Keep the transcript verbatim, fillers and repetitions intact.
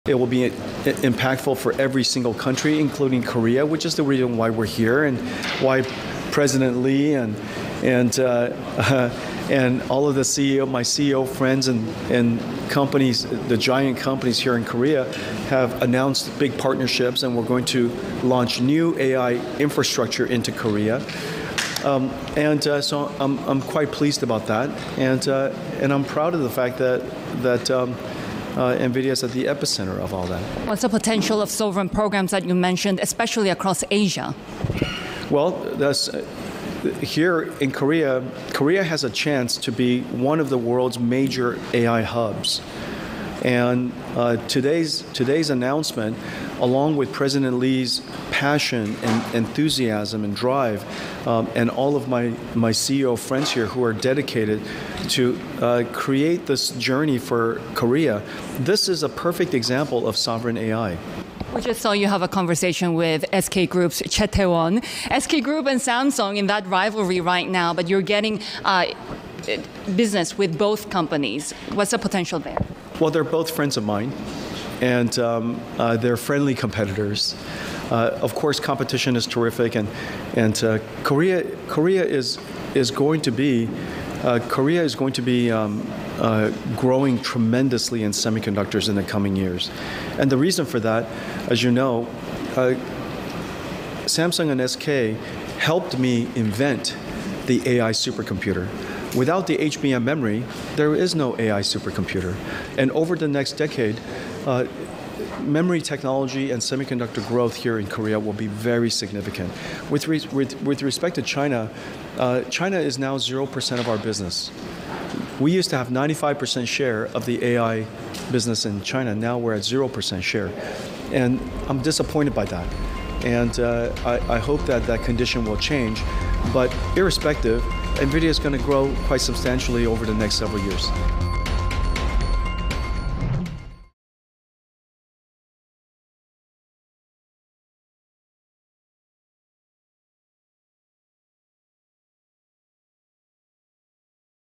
It will be impactful for every single country, including Korea, which is the reason why we're here and why President Lee and and uh, uh, and all of the C E O, my C E O friends and and companies, the giant companies here in Korea, have announced big partnerships, and we're going to launch new A I infrastructure into Korea. Um, and uh, so I'm I'm quite pleased about that, and uh, and I'm proud of the fact that that. Um, Uh, NVIDIA is at the epicenter of all that. What's the potential of sovereign programs that you mentioned, especially across Asia? Well, that's, uh, here in Korea, Korea has a chance to be one of the world's major A I hubs. And uh, today's today's announcement, along with President Lee's passion and enthusiasm and drive, um, and all of my, my C E O friends here who are dedicated to uh, create this journey for Korea, this is a perfect example of sovereign A I. We just saw you have a conversation with S K Group's Choi Tae-won. S K Group and Samsung in that rivalry right now, but you're getting uh, business with both companies. What's the potential there? Well, they're both friends of mine, and um, uh, they're friendly competitors. Uh, of course, competition is terrific, and and uh, Korea Korea is is going to be uh, Korea is going to be um, uh, growing tremendously in semiconductors in the coming years, and the reason for that, as you know, uh, Samsung and S K helped me invent the A I supercomputer. Without the H B M memory, there is no A I supercomputer. And over the next decade, uh, memory technology and semiconductor growth here in Korea will be very significant. With, re with, with respect to China, uh, China is now zero percent of our business. We used to have ninety-five percent share of the A I business in China. Now we're at zero percent share. And I'm disappointed by that. And uh, I, I hope that that condition will change. But irrespective, NVIDIA is going to grow quite substantially over the next several years.